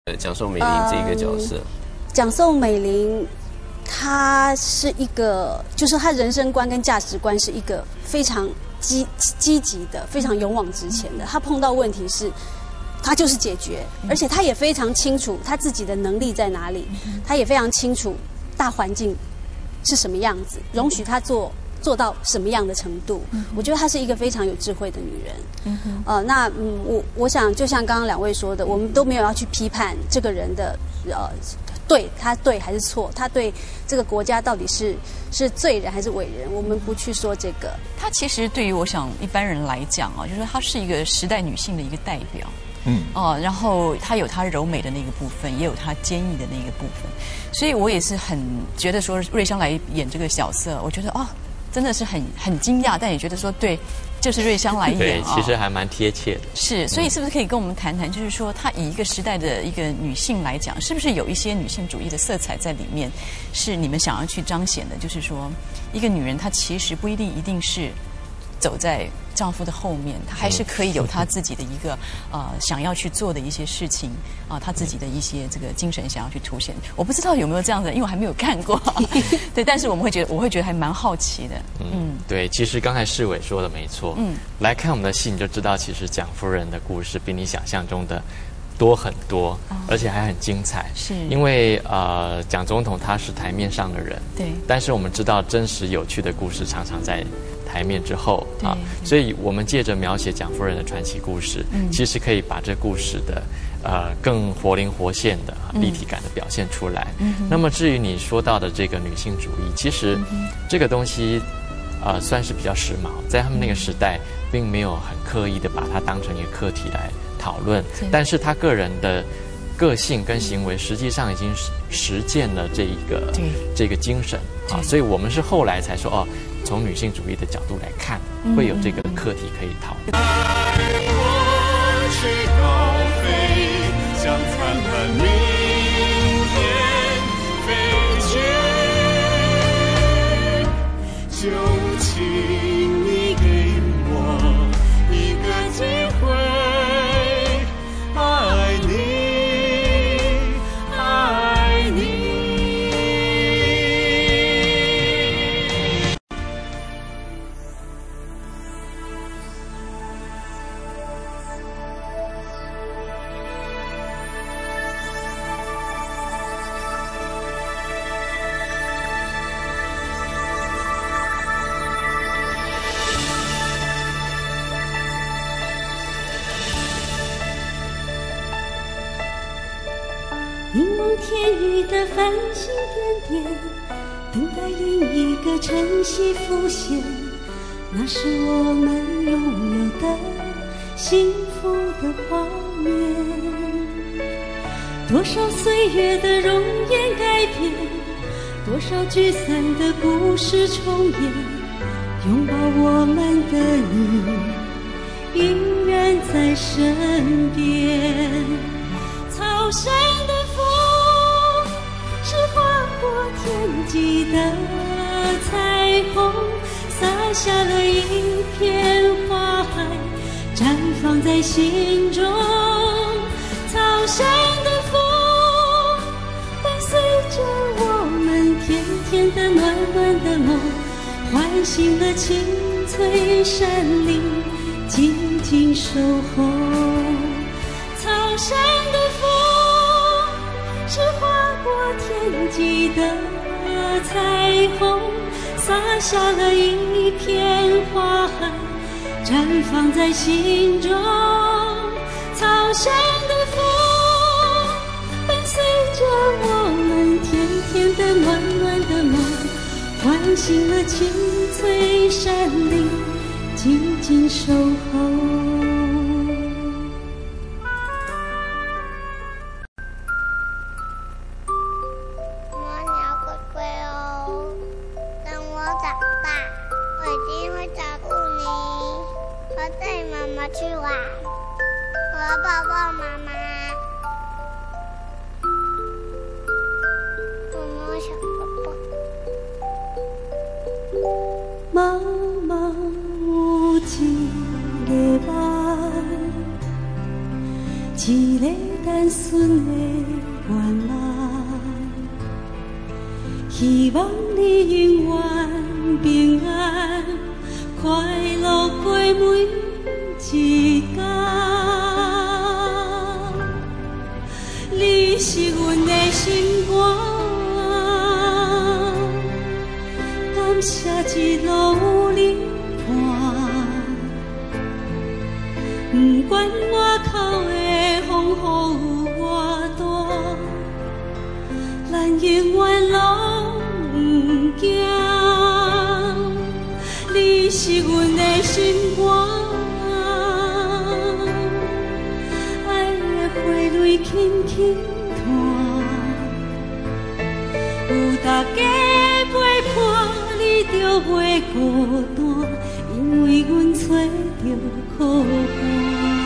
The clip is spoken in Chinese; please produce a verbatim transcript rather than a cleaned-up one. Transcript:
蒋宋美龄这一个角色？嗯、 蒋宋美龄，她是一个，就是她人生观跟价值观是一个非常积积极的、非常勇往直前的。她碰到问题是，她就是解决，而且她也非常清楚她自己的能力在哪里，她也非常清楚大环境是什么样子，容许她做。做到什么样的程度？嗯、我觉得她是一个非常有智慧的女人。嗯、呃，那嗯，我我想就像刚刚两位说的，我们都没有要去批判这个人的呃，对他对还是错，他对这个国家到底是是罪人还是伟人，我们不去说这个。 她其实对于我想一般人来讲啊，就是她是一个时代女性的一个代表。嗯哦，然后她有她柔美的那个部分，也有她坚毅的那个部分，所以我也是很觉得说瑞香来演这个角色，我觉得哦。真的是很很惊讶，但也觉得说对，就是瑞香来演， 对，其实还蛮贴切的。 是，所以是不是可以跟我们谈谈，就是说她以一个时代的一个女性来讲，是不是有一些女性主义的色彩在里面，是你们想要去彰显的？就是说，一个女人她其实不一定一定是走在丈夫的后面，她还是可以有她自己的一个呃想要去做的一些事情啊、呃，她自己的一些这个精神想要去凸显。我不知道有没有这样的，因为我还没有看过，对，但是我们会觉得，我会觉得还蛮好奇的。 嗯，嗯对，其实刚才世伟说的没错。嗯，来看我们的戏你就知道，其实蒋夫人的故事比你想象中的多很多，哦、而且还很精彩。 是， 因为呃，蒋总统他是台面上的人， 对， 但是我们知道真实有趣的故事常常在台面之后啊，所以我们借着描写蒋夫人的传奇故事，嗯、其实可以把这故事的呃更活灵活现的、啊、立体感的表现出来。嗯、那么至于你说到的这个女性主义，其实这个东西呃算是比较时髦，在他们那个时代，并没有很刻意的把它当成一个课题来讨论，但是他个人的个性跟行为，实际上已经实践了这一个这个精神啊，所以我们是后来才说哦。从女性主义的角度来看，会有这个课题可以讨论。 就请你给我一个机会，爱你，爱你。 凝望天宇的繁星点点，等待另一个晨曦浮现，那是我们拥有的幸福的画面。多少岁月的容颜改变，多少聚散的故事重演，拥抱我们的你依然在身边。草山的是划过天际的彩虹，洒下了一片花海，绽放在心中。草山的风伴随着我们甜甜的暖暖的梦，唤醒了青翠山林，静静守候。草山的风是划过天际的彩虹，洒下了一片花海，绽放在心中。草山的风伴随着我们甜甜的暖暖的梦，唤醒了青翠山林，静静守候。茫茫有一个梦，一个等顺的愿望，希望你永远平安，快乐过每一天。你是阮的心肝，感谢一路有你伴。不管外口的风雨有偌大，咱永远拢不惊。你是阮的心肝，爱的花蕊轻轻弹，有大家陪伴，你就袂孤单，因为阮找着靠伴。